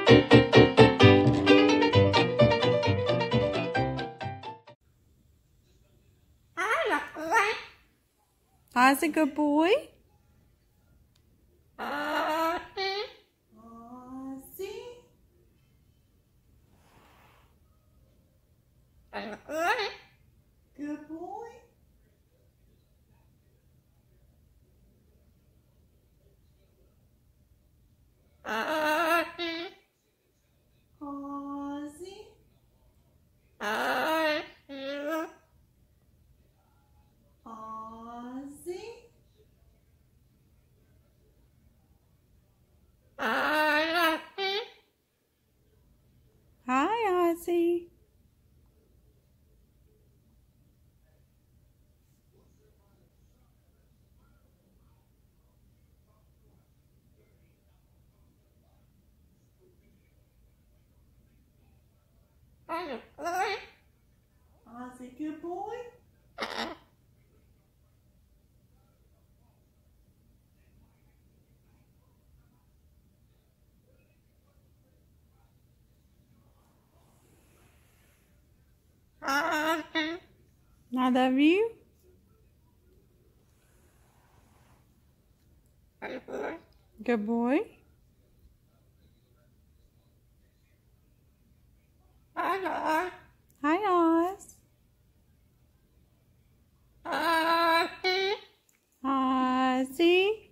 Ozzie, a good boy? Ozzie. Good boy. Ozzie. Ozzie. Hi, Ozzie. Ozzie, good boy. I love you. Good boy. Hi, Oz. Ozzie.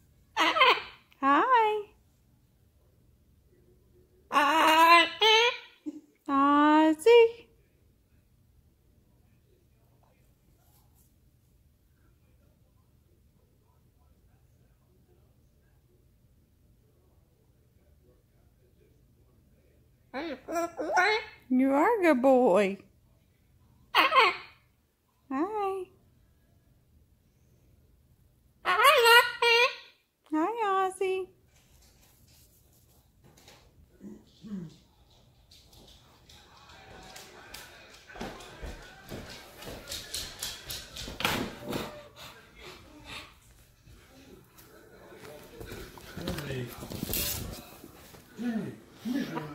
Hi. Ozzie. You are a good boy. Hi. Hi, Ozzie. Hey, come here.